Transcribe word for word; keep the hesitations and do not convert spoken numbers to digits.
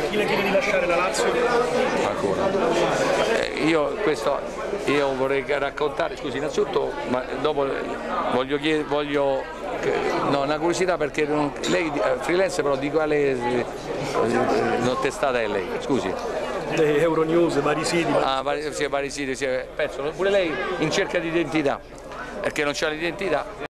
Chi le chiede di lasciare la Lazio? Ancora. Eh, io questo io vorrei raccontare, scusi, innanzitutto, ma dopo voglio chiedere, voglio, no, una curiosità perché non, lei freelance però di quale non testata è lei? Scusi. Euronews, vari siti. Ah, vari, sì, vari siti, sì, penso, pure lei in cerca di identità, perché non c'è l'identità.